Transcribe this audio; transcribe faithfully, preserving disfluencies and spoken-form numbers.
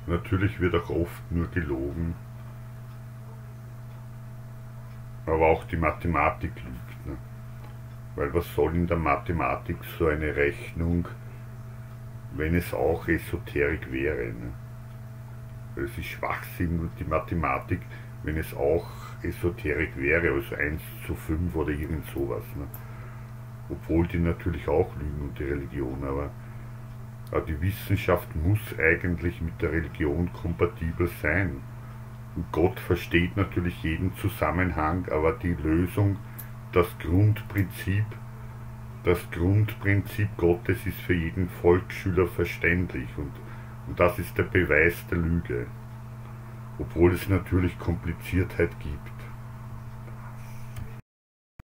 Natürlich wird auch oft nur gelogen, aber auch die Mathematik lügt. Ne? Weil was soll in der Mathematik so eine Rechnung, wenn es auch Esoterik wäre? Ne? Weil es ist Schwachsinn, die Mathematik, wenn es auch Esoterik wäre, also eins zu fünf oder irgend sowas. Ne? Obwohl die natürlich auch lügen und die Religion, aber, aber die Wissenschaft muss eigentlich mit der Religion kompatibel sein. Und Gott versteht natürlich jeden Zusammenhang, aber die Lösung, das Grundprinzip, das Grundprinzip Gottes ist für jeden Volksschüler verständlich und, und das ist der Beweis der Lüge. Obwohl es natürlich Kompliziertheit gibt.